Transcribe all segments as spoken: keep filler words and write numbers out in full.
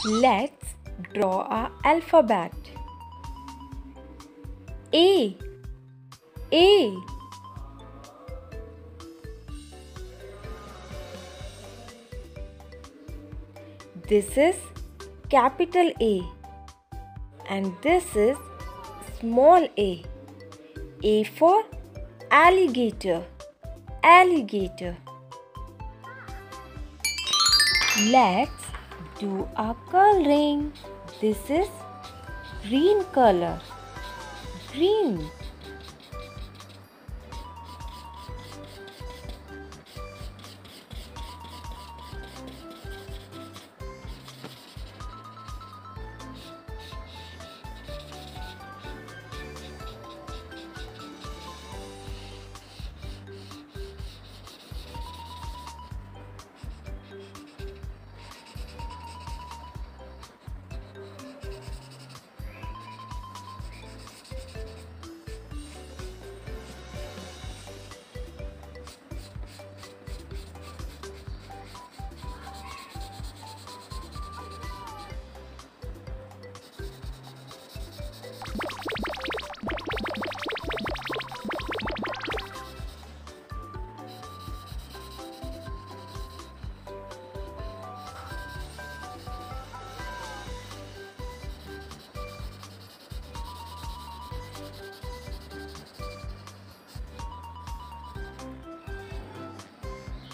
Let's draw our alphabet. A. A. This is capital A and this is small a. A for alligator. Alligator. Let's do a coloring. This is green color. Green.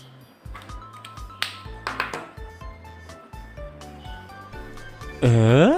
Uh?